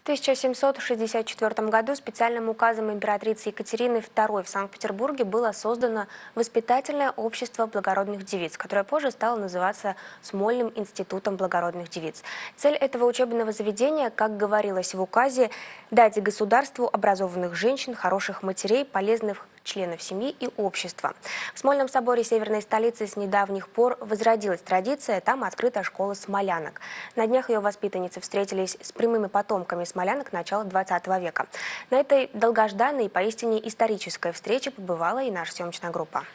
В 1764 году специальным указом императрицы Екатерины II в Санкт-Петербурге было создано воспитательное общество благородных девиц, которое позже стало называться Смольным институтом благородных девиц. Цель этого учебного заведения, как говорилось в указе, дать государству образованных женщин, хороших матерей, полезных членов семьи и общества. В Смольном соборе северной столицы с недавних пор возродилась традиция, там открыта школа смолянок. На днях ее воспитанницы встретились с прямыми потомками смолянок начала 20 века. На этой долгожданной и поистине исторической встрече побывала и наша съемочная группа.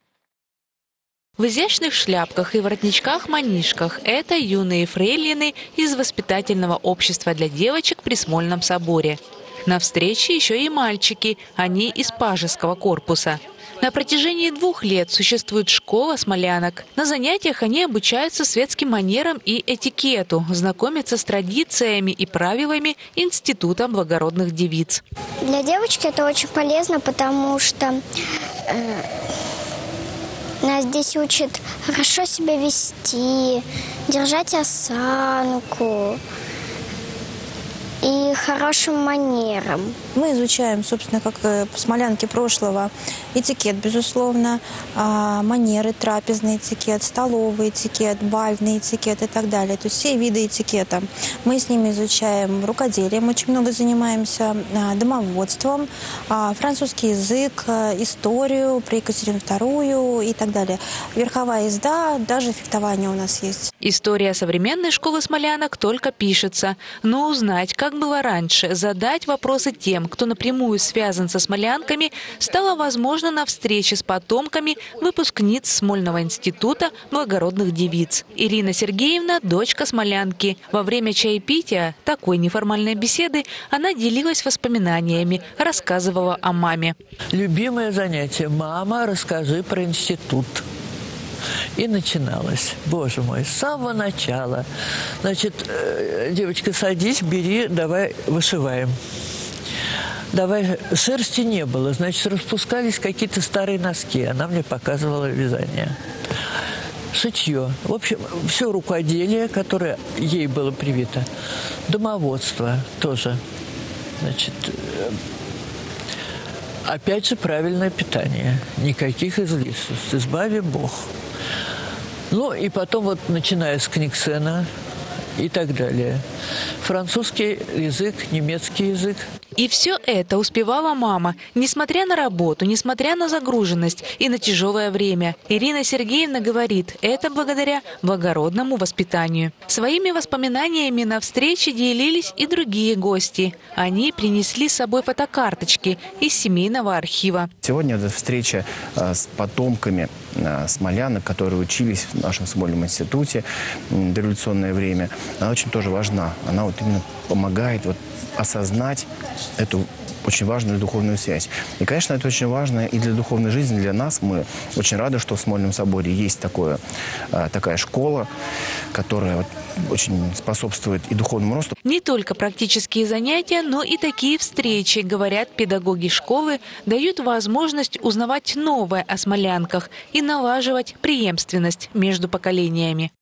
В изящных шляпках и воротничках-манишках – это юные фрейлины из воспитательного общества для девочек при Смольном соборе. На встрече еще и мальчики, они из пажеского корпуса. На протяжении 2 лет существует школа смолянок. На занятиях они обучаются светским манерам и этикету, знакомятся с традициями и правилами Института благородных девиц. Для девочки это очень полезно, потому что нас здесь учат хорошо себя вести, держать осанку и хорошим манерам. Мы изучаем, собственно, как смолянки прошлого, этикет, безусловно, манеры, трапезный этикет, столовый этикет, бальный этикет и так далее. То есть все виды этикета. Мы с ними изучаем рукоделием, очень много занимаемся, домоводством, французский язык, историю про Екатерину II и так далее. Верховая езда, даже фехтование у нас есть. История современной школы смолянок только пишется. Но узнать, как было раньше, задать вопросы тем, кто напрямую связан со смолянками, стало возможно на встрече с потомками выпускниц Смольного института благородных девиц. Ирина Сергеевна – дочка смолянки. Во время чаепития, такой неформальной беседы, она делилась воспоминаниями, рассказывала о маме. Любимое занятие. Мама, расскажи про институт. И начиналось, боже мой, с самого начала. Значит, девочка, садись, бери, давай вышиваем. Давай, шерсти не было, значит, распускались какие-то старые носки. Она мне показывала вязание. Шитье. В общем, все рукоделие, которое ей было привито. Домоводство тоже. Значит, опять же, правильное питание. Никаких излишеств. Избави Бог. Ну, и потом вот, начиная с Книгсена и так далее. Французский язык, немецкий язык. И все это успевала мама, несмотря на работу, несмотря на загруженность и на тяжелое время. Ирина Сергеевна говорит, это благодаря благородному воспитанию. Своими воспоминаниями на встрече делились и другие гости. Они принесли с собой фотокарточки из семейного архива. Сегодня эта встреча с потомками смолянок, которые учились в нашем Смольном институте в дореволюционное время, она очень тоже важна. Она вот именно помогает осознать эту очень важную духовную связь. И, конечно, это очень важно и для духовной жизни, для нас. Мы очень рады, что в Смольном соборе есть такая школа, которая очень способствует и духовному росту. Не только практические занятия, но и такие встречи, говорят педагоги школы, дают возможность узнавать новое о смолянках и налаживать преемственность между поколениями.